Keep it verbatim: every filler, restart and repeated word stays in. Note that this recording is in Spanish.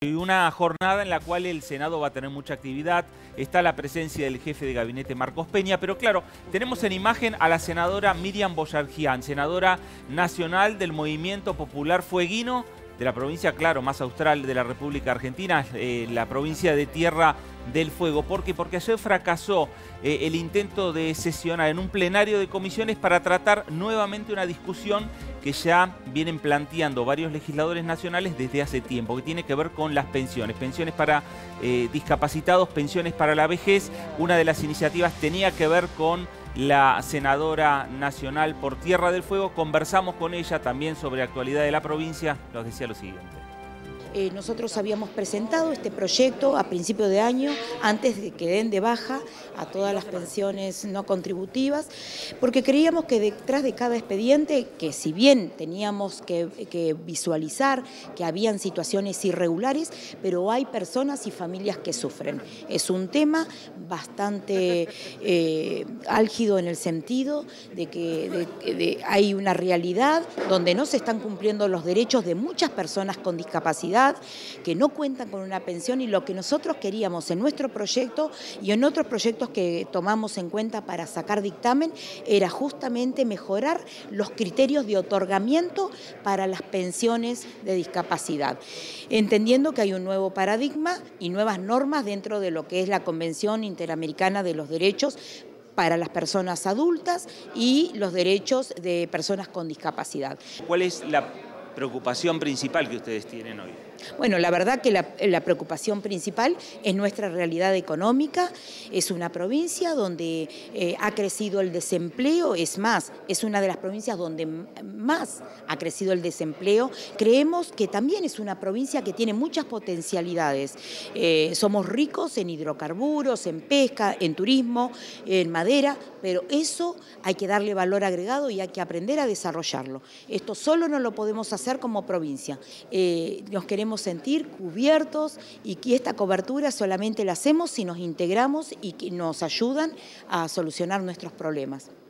Y una jornada en la cual el Senado va a tener mucha actividad, está la presencia del jefe de gabinete Marcos Peña, pero claro, tenemos en imagen a la senadora Miriam Boyarjian, senadora nacional del Movimiento Popular Fueguino de la provincia, claro, más austral de la República Argentina, eh, la provincia de Tierra del Fuego. ¿Por qué? Porque ayer fracasó eh, el intento de sesionar en un plenario de comisiones para tratar nuevamente una discusión que ya vienen planteando varios legisladores nacionales desde hace tiempo, que tiene que ver con las pensiones, pensiones para eh, discapacitados, pensiones para la vejez. Una de las iniciativas tenía que ver con la senadora nacional por Tierra del Fuego. Conversamos con ella también sobre actualidad de la provincia. Nos decía lo siguiente. Eh, nosotros habíamos presentado este proyecto a principio de año, antes de que den de baja a todas las pensiones no contributivas, porque creíamos que detrás de cada expediente, que si bien teníamos que, que visualizar que habían situaciones irregulares, pero hay personas y familias que sufren. Es un tema bastante eh, álgido en el sentido de que de, de, hay una realidad donde no se están cumpliendo los derechos de muchas personas con discapacidad, que no cuentan con una pensión, y lo que nosotros queríamos en nuestro proyecto y en otros proyectos que tomamos en cuenta para sacar dictamen era justamente mejorar los criterios de otorgamiento para las pensiones de discapacidad, entendiendo que hay un nuevo paradigma y nuevas normas dentro de lo que es la Convención Interamericana de los Derechos para las personas adultas y los derechos de personas con discapacidad. ¿Cuál es la preocupación principal que ustedes tienen hoy? Bueno, la verdad que la, la preocupación principal es nuestra realidad económica. Es una provincia donde eh, ha crecido el desempleo, es más, es una de las provincias donde más ha crecido el desempleo. Creemos que también es una provincia que tiene muchas potencialidades. Eh, somos ricos en hidrocarburos, en pesca, en turismo, en madera, pero eso hay que darle valor agregado y hay que aprender a desarrollarlo. Esto solo no lo podemos hacer como provincia. Eh, nos queremos sentir cubiertos, y que esta cobertura solamente la hacemos si nos integramos y que nos ayudan a solucionar nuestros problemas.